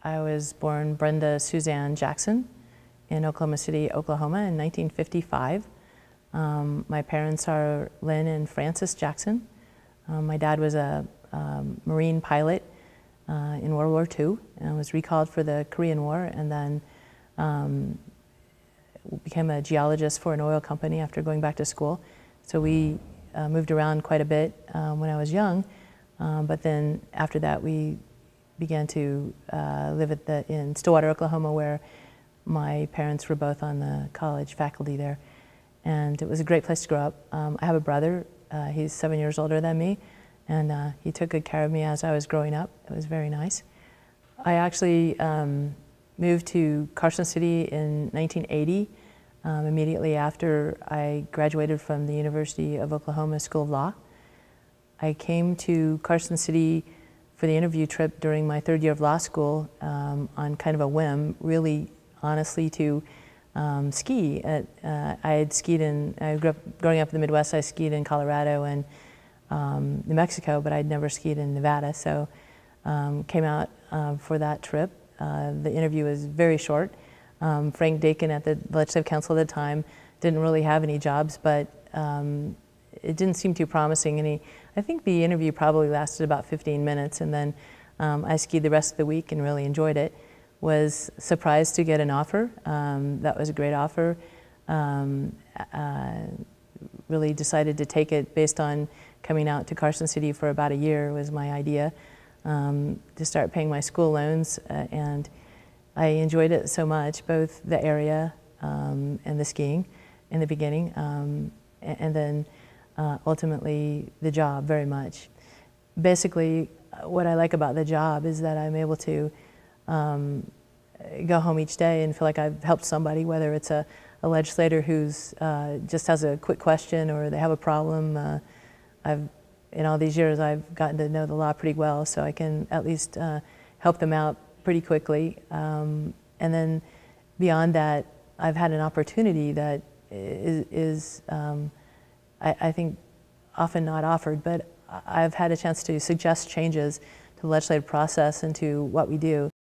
I was born Brenda Suzanne Jackson in Oklahoma City, Oklahoma in 1955. My parents are Lynn and Frances Jackson. My dad was a Marine pilot in World War II and was recalled for the Korean War, and then became a geologist for an oil company after going back to school. So we moved around quite a bit when I was young, but then after that we began to live in Stillwater, Oklahoma, where my parents were both on the college faculty there. And it was a great place to grow up. I have a brother, he's 7 years older than me, and he took good care of me as I was growing up. It was very nice. I actually moved to Carson City in 1980, immediately after I graduated from the University of Oklahoma School of Law. I came to Carson City for the interview trip during my third year of law school on kind of a whim, really honestly to ski. I had skied growing up in the Midwest, I skied in Colorado and New Mexico, but I'd never skied in Nevada, so came out for that trip. The interview was very short. Frank Dakin at the Legislative Council at the time didn't really have any jobs, but it didn't seem too promising. I think the interview probably lasted about 15 minutes, and then I skied the rest of the week and really enjoyed it. Was surprised to get an offer. That was a great offer. Really decided to take it based on coming out to Carson City for about a year was my idea, to start paying my school loans, and I enjoyed it so much, both the area and the skiing in the beginning, and then ultimately the job very much. Basically, what I like about the job is that I'm able to go home each day and feel like I've helped somebody, whether it's a legislator who's just has a quick question or they have a problem. In all these years, I've gotten to know the law pretty well, so I can at least help them out pretty quickly. And then beyond that, I've had an opportunity that is I think often not offered, but I've had a chance to suggest changes to the legislative process and to what we do.